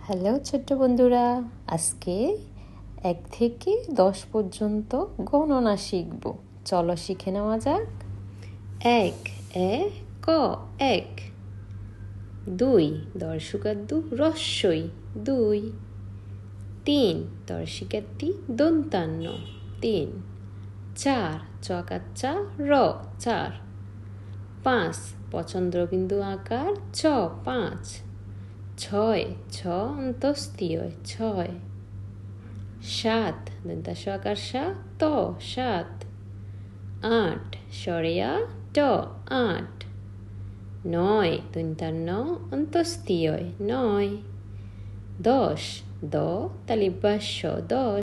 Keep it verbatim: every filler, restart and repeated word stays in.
Hello ছোট্ট বন্ধুরা, আজকে এক থেকে দশ পর্যন্ত গণনা শিখব। চলো শিখে নেওয়া যাক। এক এ ক এক। দুই দর্শকার দু রস্বই দুই। তিন দর্শিকার তি দন্তান্ন তিন। চার চকার চা র চার। পাঁচ পচন্দ্রবিন্দু আকার চ পাঁচ। ছয় ছ অন্তস্তীয় ছয়। সাত দন্তাস আকার সা ত সাত। আট সরেয়া ট আট। নয় দন্তান্ন অন্তস্তীয় নয়। দশ দ তালিবাস্য দশ।